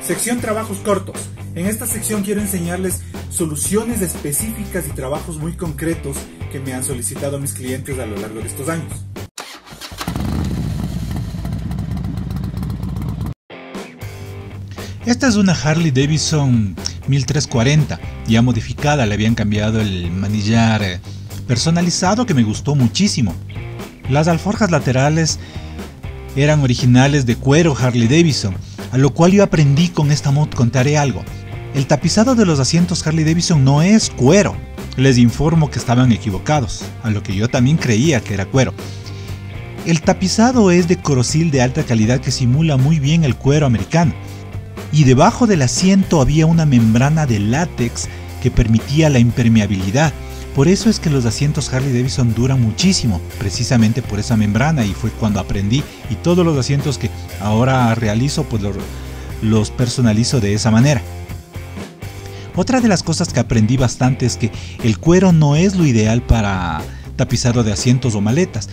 Sección trabajos cortos. En esta sección quiero enseñarles soluciones específicas y trabajos muy concretos que me han solicitado mis clientes a lo largo de estos años. Esta es una Harley Davidson 1340, ya modificada, le habían cambiado el manillar personalizado que me gustó muchísimo. Las alforjas laterales eran originales de cuero Harley Davidson, a lo cual yo aprendí con esta moto. Contaré algo. El tapizado de los asientos Harley Davidson no es cuero. Les informo que estaban equivocados, a lo que yo también creía que era cuero. El tapizado es de Corosil de alta calidad que simula muy bien el cuero americano. Y debajo del asiento había una membrana de látex que permitía la impermeabilidad. Por eso es que los asientos Harley Davidson duran muchísimo, precisamente por esa membrana, y fue cuando aprendí, y todos los asientos que ahora realizo pues los personalizo de esa manera. Otra de las cosas que aprendí bastante es que el cuero no es lo ideal para tapizado de asientos o maletas.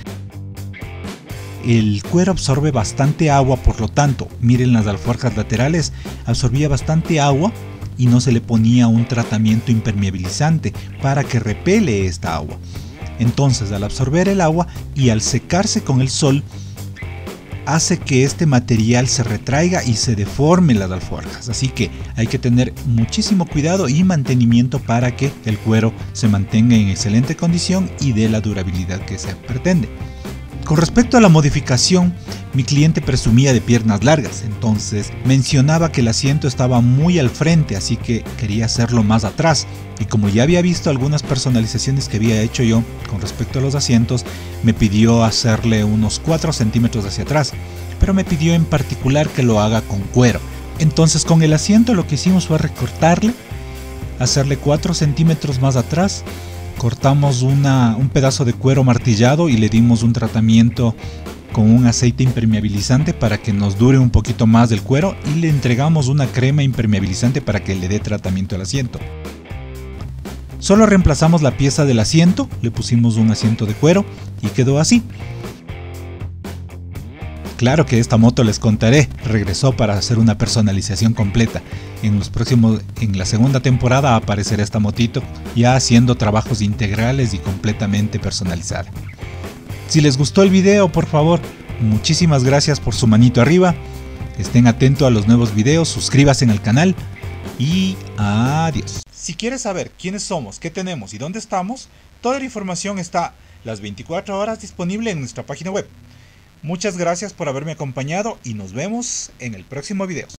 El cuero absorbe bastante agua, por lo tanto, miren las alforjas laterales, absorbía bastante agua y no se le ponía un tratamiento impermeabilizante para que repele esta agua. Entonces, al absorber el agua y al secarse con el sol, hace que este material se retraiga y se deforme las alforjas. Así que hay que tener muchísimo cuidado y mantenimiento para que el cuero se mantenga en excelente condición y dé la durabilidad que se pretende. Con respecto a la modificación, mi cliente presumía de piernas largas, entonces mencionaba que el asiento estaba muy al frente, así que quería hacerlo más atrás. Y como ya había visto algunas personalizaciones que había hecho yo con respecto a los asientos, me pidió hacerle unos 4 centímetros hacia atrás, pero me pidió en particular que lo haga con cuero. Entonces con el asiento lo que hicimos fue recortarle, hacerle 4 centímetros más atrás. Cortamos un pedazo de cuero martillado y le dimos un tratamiento con un aceite impermeabilizante para que nos dure un poquito más del cuero, y le entregamos una crema impermeabilizante para que le dé tratamiento al asiento. Solo reemplazamos la pieza del asiento, le pusimos un asiento de cuero y quedó así. Claro que esta moto, les contaré, regresó para hacer una personalización completa. En la segunda temporada aparecerá esta motito ya haciendo trabajos integrales y completamente personalizada. Si les gustó el video, por favor, muchísimas gracias por su manito arriba. Estén atentos a los nuevos videos, suscríbanse al canal y adiós. Si quieres saber quiénes somos, qué tenemos y dónde estamos, toda la información está las 24 horas disponible en nuestra página web. Muchas gracias por haberme acompañado y nos vemos en el próximo video.